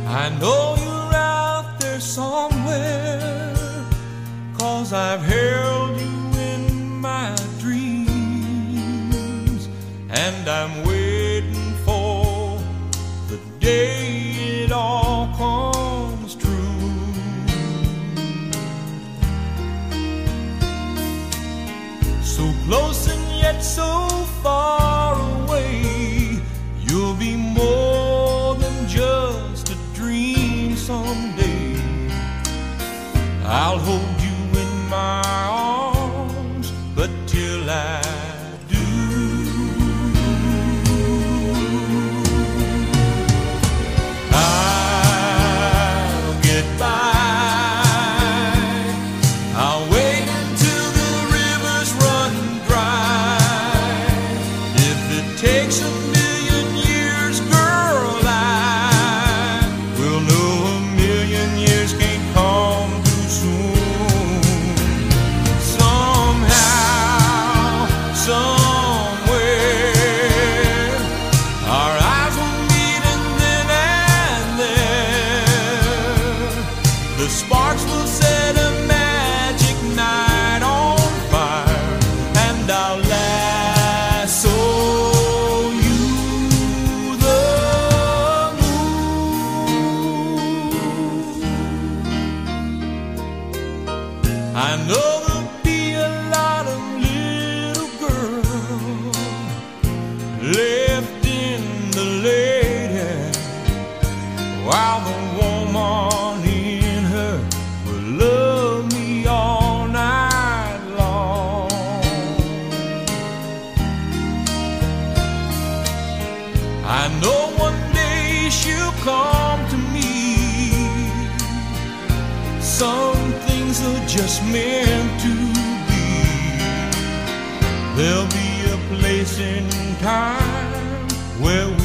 I know you're out there somewhere, 'cause I've held you in my dreams, and I'm waiting for the day it all comes true. So close and yet so far away, you'll be more than just a dream someday. I'll hold you in my arms, but till I do, I'll get by. I'll wait until the rivers run dry. If it takes a million years, girl, I will know a million years can't come too soon. Somehow, somewhere, our eyes will meet, and then and there, the sparks will set a magic night on fire, and I'll lasso you the moon. I know there'll be a lot of little girls left in the lady, while the woman in her will love me all night long. I know one day she'll come to me. Some things are just meant to be. There'll be a place in time where